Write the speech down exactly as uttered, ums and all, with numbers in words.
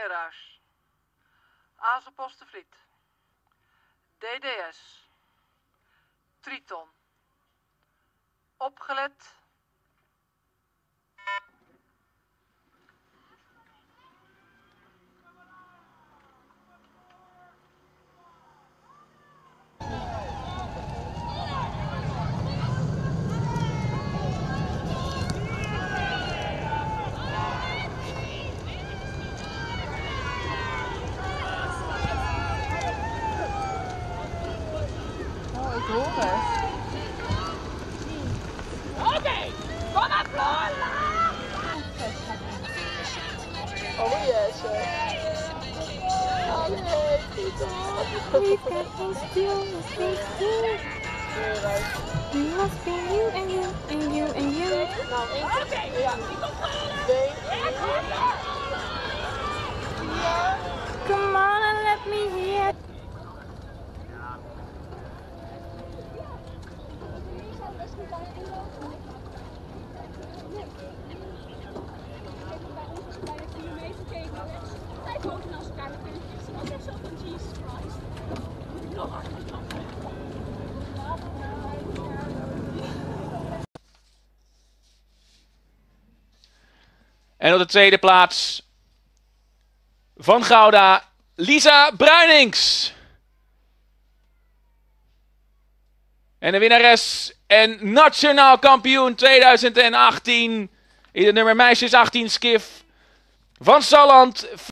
Leraars. Azenpost de Vliet. D D S. Triton. Opgelet. Ik hoor het. Oké, kom maar Flora! Oh yes. Oh nee, We got those deals, those deals. We must be you and you and you and you. Nou, één Oké, keer. Ja. die komt Flora! Twee. Come on and let me hear. En op de tweede plaats van Gouda, Lisa Bruinings. En de winnares en nationaal kampioen tweeduizend achttien in het nummer meisjes achttien skif van Salland.